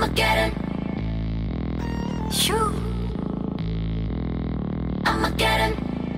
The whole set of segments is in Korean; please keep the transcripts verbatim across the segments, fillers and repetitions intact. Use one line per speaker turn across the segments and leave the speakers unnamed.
Armageddon. Shoo. Armageddon.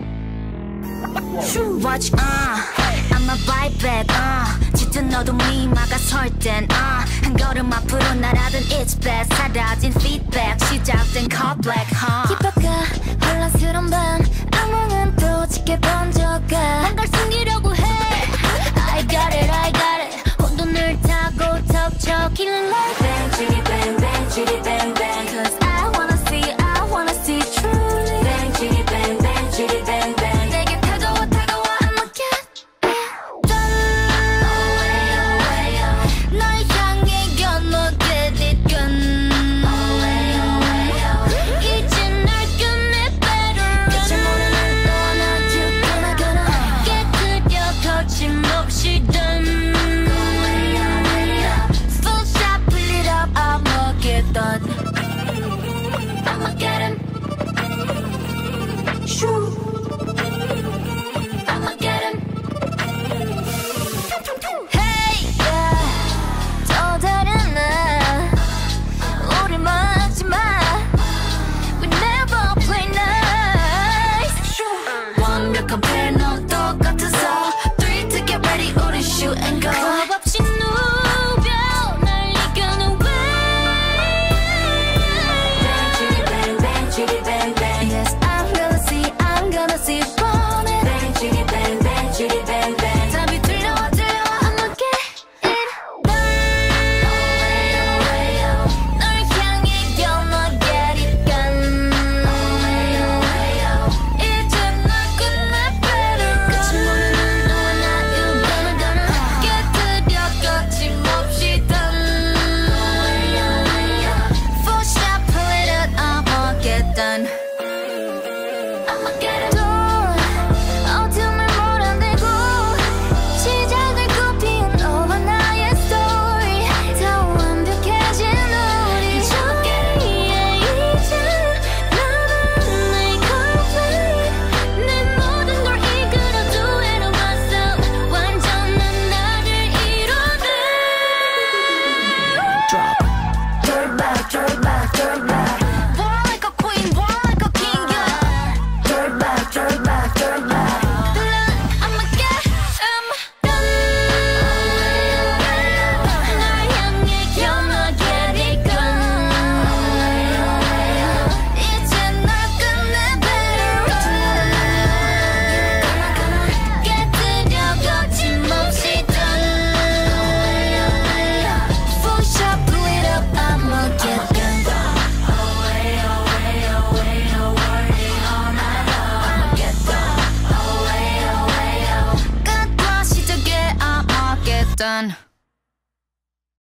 Shoo. Watch, uh, I'ma bite back, uh. 짙은 어둠이 막아설 땐, uh. 한 걸음 앞으로 날아든 it's bad. 사라진 feedback, 시작된 cut black, huh.
깊어가 혼란스러운 밤 악몽은 또 짙게 번져가
뭔가를 숨기려고 해. I got it, I got it. 혼돈을 타고 덮쳐 killing like bang, chitty bang, bang, chitty bang, bang.
Cause I wanna see, I wanna see truly
Bang, chitty bang, bang, chitty bang, bang.
내게 다가와 다가와 I'ma get it done
Away, away, away.
널 향해 gonna get it done
Away, away, away.
이제 날 끝내 better
끝을 모르는 너와 나
You gonna gonna 깨뜨려 거침없이 done
Away, away, away.
Full shot pull it up I'ma get done
Armageddon. Shoo. Armageddon.
Hey yeah 또 다른 날 우릴 막지 마 We never play nice
완벽한 패널 똑같아서 Three to get ready 우리 shoot and go.
겁 없이 누벼 날 이겨는 way
Bang, chitty bang, bang, chitty bang, bang.
Yes I'm gonna see I'm gonna see running
Bang, chitty bang, bang, chitty bang, bang.
답이 들려와 들려와 I'ma get it done
Away, away, away.
널 향해 gonna get it done
Away, away, away.
이제 날 끝내 better
끝을 모르는 너와 나
You gonna gonna 깨뜨려 거침없이 done
Away, away, away.
Full shot pull it up I'ma get done
Armageddon.
또 어둠을 몰아내고 시작을 꽃피운 너와 나의 story 더 완벽해진 우리 저기에 이제 나는 내 complain 내 모든 걸 이끌어도 해로 myself 완전한 나를 이뤄내
Drop. Throw it back, throw it back, throw it back.
Born like a queen, born like a king, yeah
Throw it back, throw it back, throw it back.
I'ma get him done 날 향해 gonna get it done 이제 날 끝내 better 깨뜨려 거침없이 done Full shot pull it up I'ma get done
Away, away, away, away, all night long. I'ma get done. Away, away, away.
끝과 시작에 I'ma get done